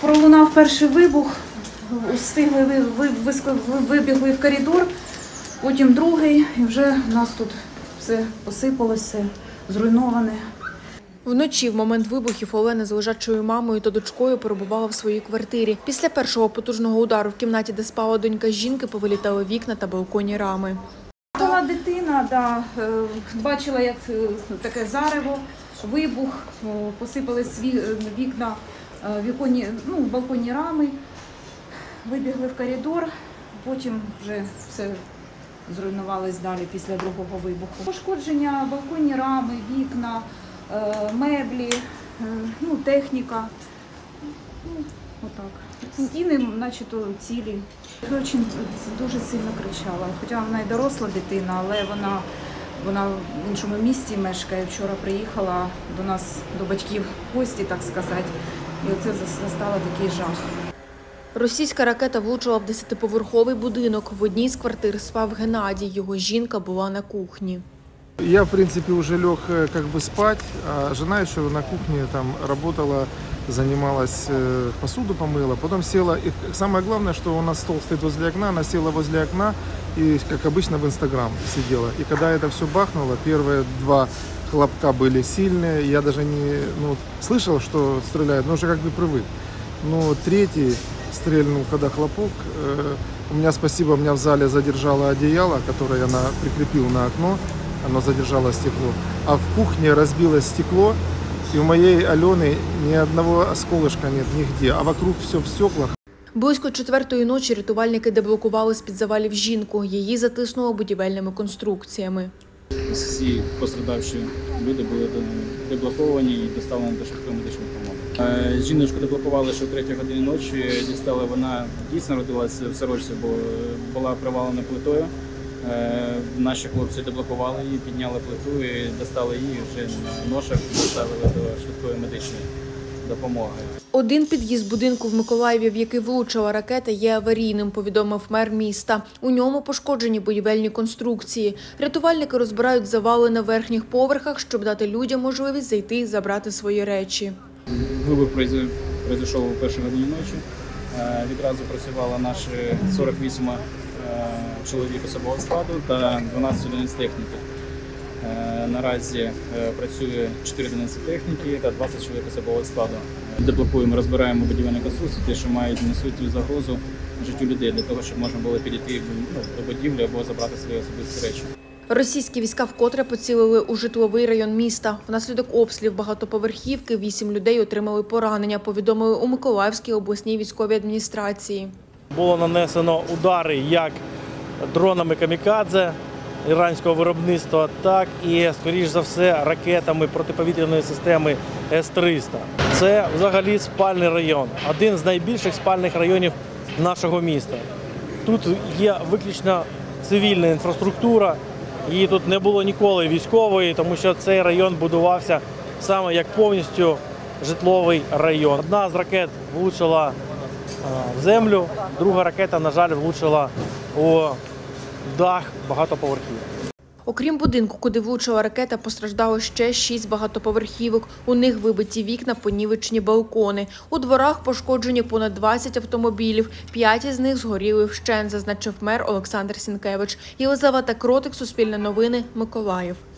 Пролунав перший вибух, вибігли в коридор, потім другий, і вже у нас тут все посипалося, зруйноване. Вночі, в момент вибухів, Олена з лежачою мамою та дочкою перебувала в своїй квартирі. Після першого потужного удару в кімнаті, де спала донька жінки, повилітали вікна та балконні рами. Була дитина, бачила, як таке зарево, вибух, посипались вікна, балконні рами, вибігли в коридор, потім вже все зруйнувалось далі після другого вибуху. Пошкодження, балконні рами, вікна, меблі, техніка, отак. Стіни начебто цілі. Дуже сильно кричала, хоча вона і доросла дитина, але вона в іншому місті мешкає. Вчора приїхала до нас, до батьків в гості, так сказати, і оце застало такий жах. Російська ракета влучила в 10-поверховий будинок. В одній з квартир спав Геннадій, його жінка була на кухні. Я, в принципе, уже лег спать, а жена еще на кухне там работала, занималась, посуду помыла, потом села. И самое главное, что у нас стол стоит возле окна, она села возле окна и, как обычно, в Инстаграм сидела. И когда это все бахнуло, первые два хлопка были сильные, я даже не слышал, что стреляют, но уже как бы привык. Но третий стрельнул, когда хлопок, у меня, спасибо, у меня в зале задержало одеяло, которое я прикрепил на окно. Оно задержало стекло. А в кухне разбилось стекло, и у моей Алены ни одного осколочка нет нигде, а вокруг все в стеклах. Близько 4-ї ночі рятувальники деблокували з-під завалів жінку. Її затиснуло будівельними конструкціями. Всі пострадавші люди були деблоковані і доставлені до швидкої медичної допомоги. Жіночку деблокували ще о 3-й годині ночі. Дістали, вона дійсно родилася в сорочці, бо була привалена плитою. Наші хлопці деблокували її, підняли плиту і достали її вже на ношах, доставили до швидкої медичної допомоги. Один під'їзд будинку в Миколаєві, в який влучила ракета, є аварійним, повідомив мер міста. У ньому пошкоджені будівельні конструкції. Рятувальники розбирають завали на верхніх поверхах, щоб дати людям можливість зайти і забрати свої речі. Вибух пройшов у першій годині ночі. Відразу працювало наші 48 чоловік особового складу та 12 одиниць техніки. Наразі працює 4 одиниці техніки та 20 чоловік особового складу. Деблокуємо, розбираємо будівельні конструкції, ті, що несуть загрозу життю людей, для того, щоб можна було підійти до будівлі або забрати свої особисті речі. Російські війська вкотре поцілили у житловий район міста. Внаслідок обстрілів багатоповерхівки 8 людей отримали поранення, повідомили у Миколаївській обласній військовій адміністрації. Було нанесено удари як дронами камікадзе іранського виробництва, так і, скоріш за все, ракетами протиповітряної системи С-300. Це взагалі спальний район, один з найбільших спальних районів нашого міста. Тут є виключно цивільна інфраструктура, її тут не було ніколи військової, тому що цей район будувався саме як повністю житловий район. Одна з ракет влучила в землю, друга ракета, на жаль, влучила у дах багатоповерхівки. Окрім будинку, куди влучила ракета, постраждало ще 6 багатоповерхівок. У них вибиті вікна, понівечені балкони. У дворах пошкоджені понад 20 автомобілів. 5 із них згоріли вщент, зазначив мер Олександр Сінкевич. Єлизавета Кротик, Суспільне новини, Миколаїв.